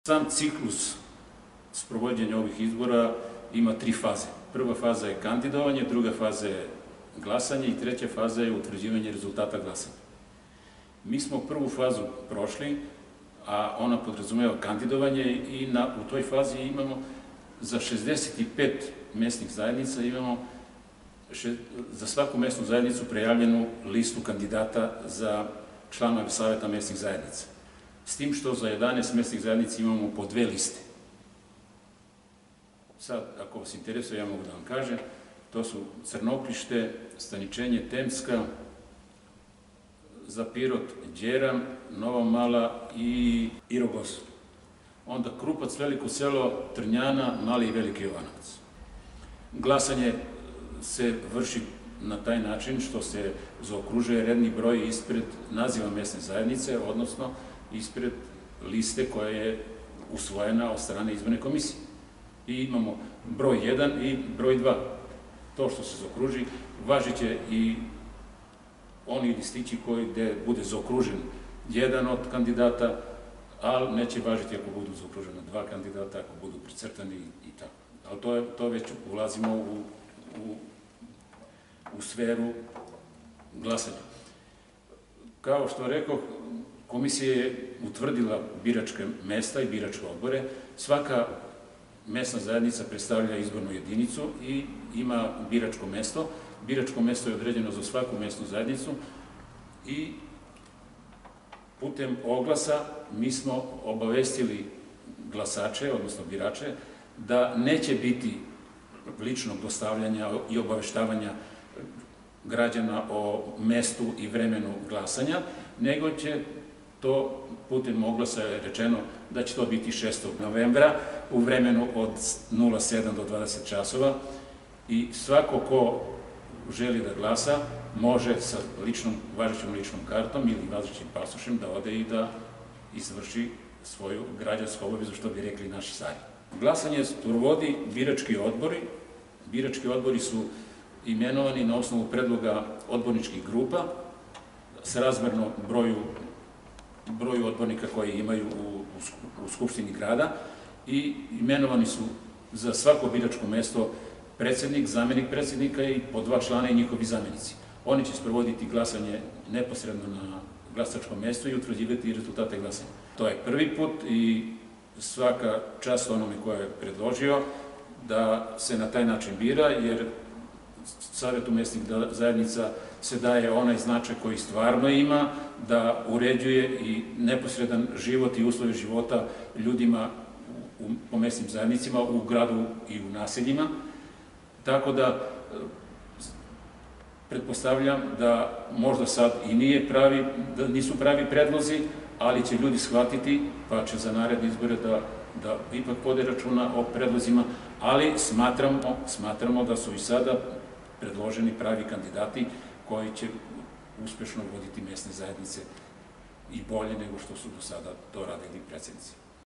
Sam ciklus sprovođenja ovih izbora ima 3 faze. Prva faza je kandidovanje, druga faza je glasanje i treća faza je utvrđivanje rezultata glasanja. Mi smo prvu fazu prošli, a ona podrazumeva kandidovanje i u toj fazi imamo za 65 mesnih zajednica imamo za svaku mesnu zajednicu prejavljenu listu kandidata za članove saveta mesnih zajednica. S tim što za 11 mesnih zajednica imamo po 2 liste. Sad, ako vas interesuje, ja mogu da vam kažem, to su Crnoklište, Staničenje, Temska, za Pirot, Đeram, Nova Mala i Rogozna. Onda Krupac, Veliko Selo, Trnjana, Mali i Veliki Jovanovac. Glasanje se vrši na taj način što se zaokružuje redni broj ispred naziva mesne zajednice, odnosno ispred liste koja je usvojena od strane izborne komisije. I imamo broj 1 i broj 2. To što se zaokruži, važiće i oni listići gde bude zaokružen jedan od kandidata, ali neće važiti ako budu zaokružena 2 kandidata, ako budu precrtani i tako. Ali to već ulazimo u sferu glasanja. Kao što rekao, komisija je utvrdila biračke mesta i biračke odbore. Svaka mesna zajednica predstavlja izbornu jedinicu i ima biračko mesto. Biračko mesto je određeno za svaku mesnu zajednicu i putem oglasa mi smo obavestili glasače, odnosno birače, da neće biti ličnog dostavljanja i obaveštavanja građana o mestu i vremenu glasanja, nego će to putem oglasa je rečeno da će to biti 6. novembra u vremenu od 07 do 20 časova i svako ko želi da glasa može sa važećom ličnom kartom ili važećim pasošem da ode i da izvrši svoju građansku obavezu, što bi rekli naši stari. Glasanje sprovodi birački odbori. Birački odbori su imenovani na osnovu predloga odborničkih grupa srazmerno broju odbornika koji imaju u Skupštini grada i imenovani su za svako biračko mesto predsednik, zamenik predsednika i po 2 člana i njihovi zamenici. Oni će sprovoditi glasanje neposredno na glasačkom mestu i utvrđivati rezultate glasanja. To je prvi put i svaka čast onome ko je predložio da se na taj način bira, jer Savetu mesnih zajednica se daje onaj značaj koji stvarno ima, da uređuje i neposredan život i uslove života ljudima po mesnim zajednicima u gradu i u naseljima. Tako da pretpostavljam da možda sad i nisu pravi predlozi, ali će ljudi shvatiti pa će za naredne izbore da ipak vode računa o predlozima, ali smatramo da su i sada predloženi pravi kandidati koji će uspešno voditi mesne zajednice i bolje nego što su do sada to radili predsednici.